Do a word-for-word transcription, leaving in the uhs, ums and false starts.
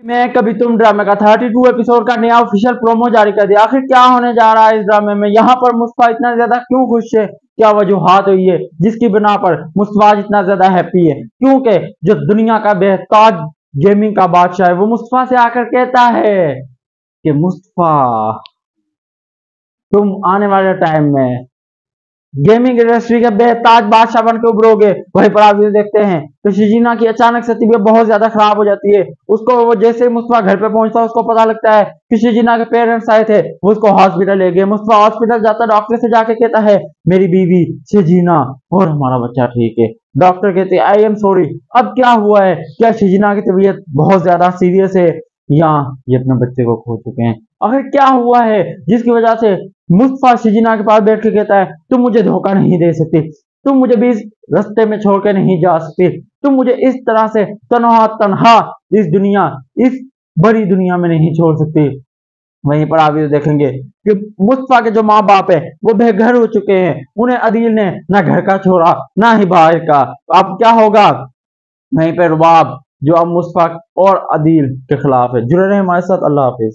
मैं कभी तुम ड्रामे का थर्टी टू एपिसोड का नया ऑफिशियल प्रोमो जारी कर दिया। आखिर क्या होने जा रहा है इस ड्रामे में? यहाँ पर मुस्तफा इतना ज्यादा क्यों खुश है? क्या वजूहात हुई है जिसकी बिना पर मुस्तफा आज इतना ज्यादा हैप्पी है? क्योंकि जो दुनिया का बेहताज गेमिंग का बादशाह है वो मुस्तफा से आकर कहता है कि मुस्तफा, तुम आने वाले टाइम में गेमिंग इंडस्ट्री के बेताज बादशाह बन के उभरोगे। वहीं पर आप ये देखते हैं तो शिजीना की अचानक से तबीयत बहुत ज्यादा खराब हो जाती है। उसको वो जैसे ही मुस्तफा घर पे पहुंचता है उसको पता लगता है कि शिजीना के पेरेंट्स आए थे, वो उसको हॉस्पिटल ले गए। मुस्तफा हॉस्पिटल जाता है, डॉक्टर से जाके कहता है मेरी बीवी शिजीना और हमारा बच्चा ठीक है। डॉक्टर कहते हैं आई एम सॉरी, अब क्या हुआ है? क्या शिजीना की तबीयत बहुत ज्यादा सीरियस है या ये अपने बच्चे को खो चुके हैं? आखिर क्या हुआ है जिसकी वजह से मुस्तफा शिजीना के पास बैठ के कहता है तुम मुझे धोखा नहीं दे सकती, तुम मुझे भी इस रास्ते में छोड़ के नहीं जा सकती, तुम मुझे इस तरह से तनहा तनहा इस दुनिया इस बड़ी दुनिया में नहीं छोड़ सकती। वहीं पर आप ये देखेंगे कि मुस्तफा के जो माँ बाप है वो बेघर हो चुके हैं। उन्हें अदील ने ना घर का छोड़ा ना ही बाहर का। अब क्या होगा? वहीं पर रुबाब जो अब मुस्तफा और अदील के खिलाफ है। जुड़े रहे हमारे साथ। अल्लाह हाफिज।